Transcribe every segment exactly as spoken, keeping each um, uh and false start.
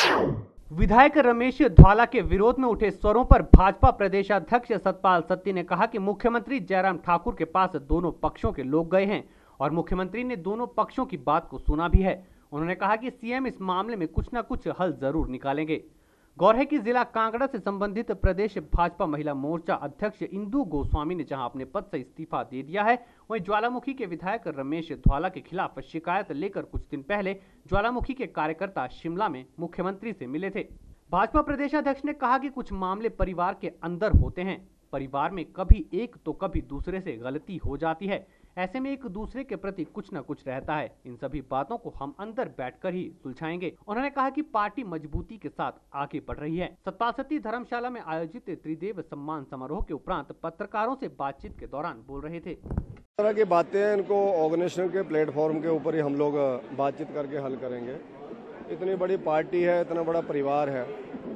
विधायक रमेश ध्वाला के विरोध में उठे स्वरों पर भाजपा प्रदेशाध्यक्ष सतपाल सत्ती ने कहा कि मुख्यमंत्री जयराम ठाकुर के पास दोनों पक्षों के लोग गए हैं और मुख्यमंत्री ने दोनों पक्षों की बात को सुना भी है। उन्होंने कहा कि सीएम इस मामले में कुछ न कुछ हल जरूर निकालेंगे। गौर है कि जिला कांगड़ा से संबंधित प्रदेश भाजपा महिला मोर्चा अध्यक्ष इंदु गोस्वामी ने जहां अपने पद से इस्तीफा दे दिया है, वहीं ज्वालामुखी के विधायक रमेश ध्वाला के खिलाफ शिकायत लेकर कुछ दिन पहले ज्वालामुखी के कार्यकर्ता शिमला में मुख्यमंत्री से मिले थे। भाजपा प्रदेशाध्यक्ष ने कहा कि कुछ मामले परिवार के अंदर होते हैं, परिवार में कभी एक तो कभी दूसरे से गलती हो जाती है, ऐसे में एक दूसरे के प्रति कुछ न कुछ रहता है। इन सभी बातों को हम अंदर बैठकर ही सुलझाएंगे। उन्होंने कहा कि पार्टी मजबूती के साथ आगे बढ़ रही है। सतपाल सत्ती धर्मशाला में आयोजित त्रिदेव सम्मान समारोह के उपरांत पत्रकारों से बातचीत के दौरान बोल रहे थे। इस तरह की बातें इनको ऑर्गेनाइजेशन के प्लेटफॉर्म के ऊपर ही हम लोग बातचीत करके हल करेंगे। इतनी बड़ी पार्टी है, इतना बड़ा परिवार है,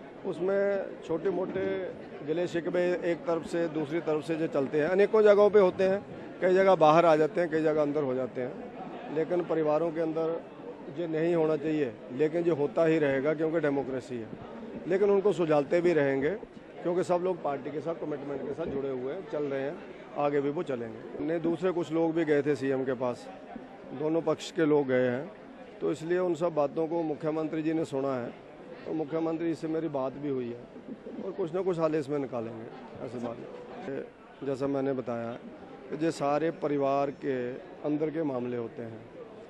उसमें छोटे मोटे गिले शिकवे एक तरफ से दूसरी तरफ से जो चलते हैं, अनेकों जगहों पे होते हैं। कई जगह बाहर आ जाते हैं, कई जगह अंदर हो जाते हैं, लेकिन परिवारों के अंदर जो नहीं होना चाहिए, लेकिन जो होता ही रहेगा क्योंकि डेमोक्रेसी है। लेकिन उनको सुलझाते भी रहेंगे क्योंकि सब लोग पार्टी के साथ कमिटमेंट के साथ जुड़े हुए हैं, चल रहे हैं, आगे भी वो चलेंगे। नहीं, दूसरे कुछ लोग भी गए थे सीएम के पास, दोनों पक्ष के लोग गए हैं, तो इसलिए उन सब बातों को मुख्यमंत्री जी ने सुना है, तो मुख्यमंत्री से मेरी बात भी हुई है और कुछ ना कुछ हाल इसमें निकालेंगे। ऐसी बात जैसा मैंने बताया कि ये सारे परिवार के अंदर के मामले होते हैं।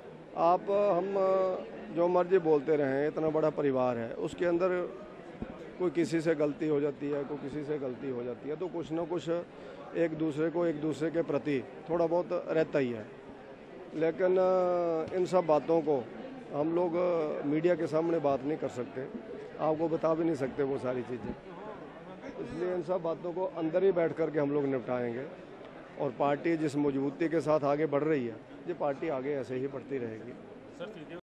आप हम जो मर्जी बोलते रहें, इतना बड़ा परिवार है, उसके अंदर कोई किसी से गलती हो जाती है, कोई किसी से गलती हो जाती है, तो कुछ ना कुछ एक दूसरे को एक दूसरे के प्रति थोड़ा बहुत रहता ही है। लेकिन इन सब बातों को हम लोग मीडिया के सामने बात नहीं कर सकते, आपको बता भी नहीं सकते वो सारी चीज़ें, इसलिए इन सब बातों को अंदर ही बैठ कर के हम लोग निपटाएंगे। और पार्टी जिस मजबूती के साथ आगे बढ़ रही है, ये पार्टी आगे ऐसे ही बढ़ती रहेगी।